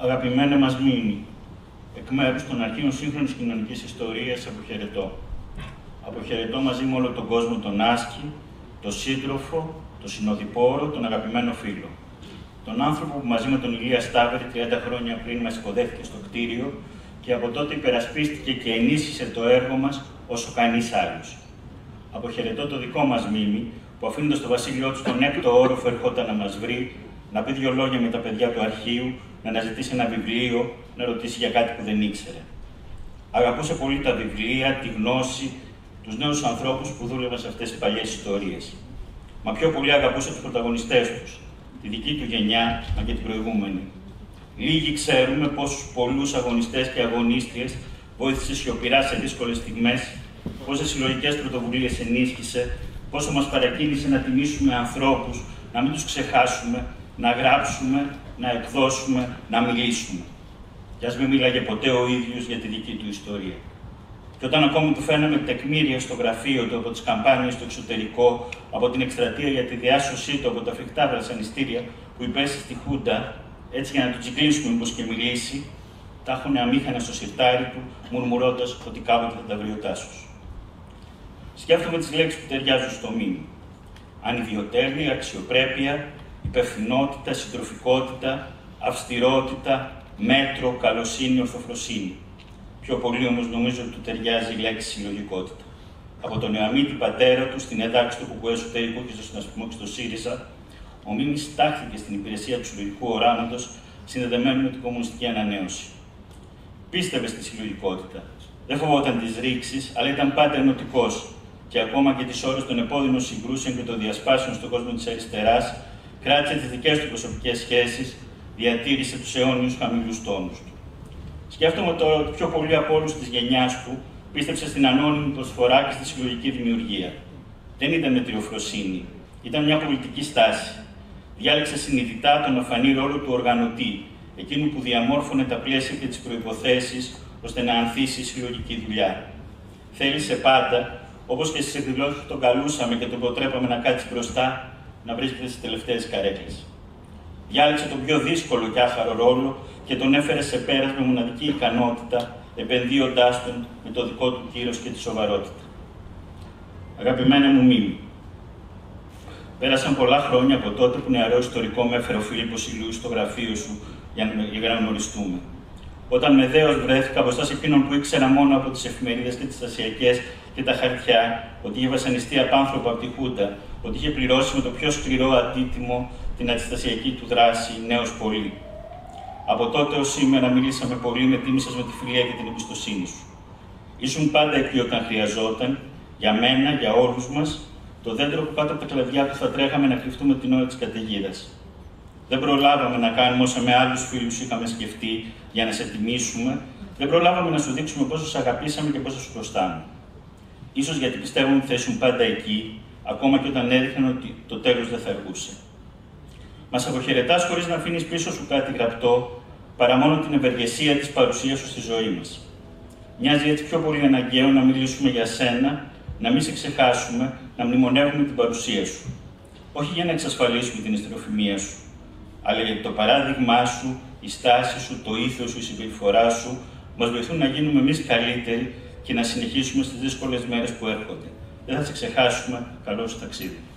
Αγαπημένε μας Μίμη, εκ μέρους των αρχείων σύγχρονης κοινωνικής ιστορίας, αποχαιρετώ. Αποχαιρετώ μαζί με όλο τον κόσμο τον άσκη, τον σύντροφο, τον συνοδοιπόρο, τον αγαπημένο φίλο. Τον άνθρωπο που μαζί με τον Ηλία Σταύρη 30 χρόνια πριν μας υποδέχτηκε στο κτίριο και από τότε υπερασπίστηκε και ενίσχυσε το έργο μας όσο κανείς άλλος. Αποχαιρετώ το δικό μας Μίμη, που αφήνοντας το βασίλειό του στον 6ο όροφο ερχόταν να μας βρει, να πει 2 λόγια με τα παιδιά του αρχείου, να αναζητήσει ένα βιβλίο, να ρωτήσει για κάτι που δεν ήξερε. Αγαπούσε πολύ τα βιβλία, τη γνώση, τους νέους ανθρώπους που δούλευαν σε αυτές τις παλιές ιστορίες. Μα πιο πολύ αγαπούσε τους πρωταγωνιστές τους, τη δική του γενιά, μα και την προηγούμενη. Λίγοι ξέρουμε πόσους πολλούς αγωνιστές και αγωνίστριες βοήθησε σιωπηρά σε δύσκολες στιγμές, πόσες συλλογικές πρωτοβουλίες ενίσχυσε, πόσο μας παρακίνησε να τιμήσουμε ανθρώπους, να μην τους ξεχάσουμε, να γράψουμε, να εκδώσουμε, να μιλήσουμε. Κι ας μην μίλαγε ποτέ ο ίδιος για τη δική του ιστορία. Και όταν ακόμη του φαίναμε τεκμήρια στο γραφείο του από τις καμπάνιες στο εξωτερικό, από την εκστρατεία για τη διάσωσή του από τα φρικτά βασανιστήρια που υπέστη στη Χούντα, έτσι για να του τσιγκλίσουμε μήπως και μιλήσει, τα έχουνε αμήχανα στο σιρτάρι του, μουρμουρώντας ότι κάποτε θα τα βρει ο Τάσος. Σκέφτομαι τις λέξεις που ταιριάζουν στο Μίμη. Ανιδιοτέλεια, αξιοπρέπεια, υπευθυνότητα, συντροφικότητα, αυστηρότητα, μέτρο, καλοσύνη, ορθοφροσύνη. Πιο πολύ όμως νομίζω ότι του ταιριάζει η λέξη συλλογικότητα. Από τον Ιωαμίτη πατέρα του, στην εντάξη του Κουκουέ εσωτερικού και στο συνασπισμό και στο ΣΥΡΙΖΑ, ο Μίμης τάχθηκε στην υπηρεσία του συλλογικού οράματος, συνδεδεμένου με την κομμουνιστική ανανέωση. Πίστευε στη συλλογικότητα. Δεν φοβόταν τις ρήξεις, αλλά ήταν πάντα ενωτικός. Και ακόμα και τις ώρες των επώδυνων συγκρούσεων και των διασπάσεων στον κόσμο της αριστεράς, κράτησε τις δικές του προσωπικές σχέσεις, διατήρησε τους αιώνιους χαμηλούς τόνους του. Σκέφτομαι τώρα ότι πιο πολύ από όλους της γενιάς του πίστεψε στην ανώνυμη προσφορά και στη συλλογική δημιουργία. Δεν ήταν μετριοφροσύνη, ήταν μια πολιτική στάση. Διάλεξε συνειδητά τον αφανή ρόλο του οργανωτή, εκείνου που διαμόρφωνε τα πλαίσια και τις προϋποθέσεις ώστε να ανθίσει η συλλογική δουλειά. Θέλησε πάντα, όπως και στις εκδηλώσεις που τον καλούσαμε και τον προτρέπαμε να κάτσει μπροστά, να βρίσκεται στις τελευταίες καρέκλες. Διάλεξε τον πιο δύσκολο και άχαρο ρόλο και τον έφερε σε πέρας με μοναδική ικανότητα, επενδύοντάς τον με το δικό του κύρος και τη σοβαρότητα. Αγαπημένε μου Μίμη, πέρασαν πολλά χρόνια από τότε που νεαρό ιστορικό με έφερε ο Φίλιππος Ηλίου στο γραφείο σου για να γνωριστούμε. Όταν με δέος βρέθηκα μπροστά σε εκείνον που ήξερα μόνο από τις εφημερίδες και τις ασιακές και τα χαρτιά, ότι είχε βασανιστεί απάνθρωπο από τη Χούντα, ότι είχε πληρώσει με το πιο σκληρό αντίτιμο την αντιστασιακή του δράση νέος πολύ. Από τότε ως σήμερα μιλήσαμε πολύ, με τίμησες με τη φιλία και την εμπιστοσύνη σου. Ήσουν πάντα εκεί όταν χρειαζόταν, για μένα, για όλους μας, το δέντρο που κάτω από τα κλαδιά του θα τρέχαμε να κρυφτούμε την ώρα της καταιγίδας. Δεν προλάβαμε να κάνουμε όσα με άλλους φίλους είχαμε σκεφτεί για να σε τιμήσουμε, δεν προλάβαμε να σου δείξουμε πόσο σε αγαπήσαμε και πόσο σου χρωστάμε. Ίσως γιατί πιστεύουμε ότι θα ήσουν πάντα εκεί, ακόμα και όταν έδειχναν ότι το τέλος δεν θα αργούσε. Μας αποχαιρετάς χωρίς να αφήνεις πίσω σου κάτι γραπτό, παρά μόνο την ευεργεσία της παρουσίας σου στη ζωή μας. Μοιάζει έτσι πιο πολύ αναγκαίο να μιλήσουμε για σένα, να μην σε ξεχάσουμε, να μνημονεύουμε την παρουσία σου. Όχι για να εξασφαλίσουμε την ιστεροφημία σου, αλλά γιατί το παράδειγμά σου, η στάση σου, το ήθος σου, η συμπεριφορά σου μας βοηθούν να γίνουμε εμείς καλύτεροι και να συνεχίσουμε στις δύσκολες μέρες που έρχονται. Δεν θα σε ξεχάσουμε. Καλό σου ταξίδι.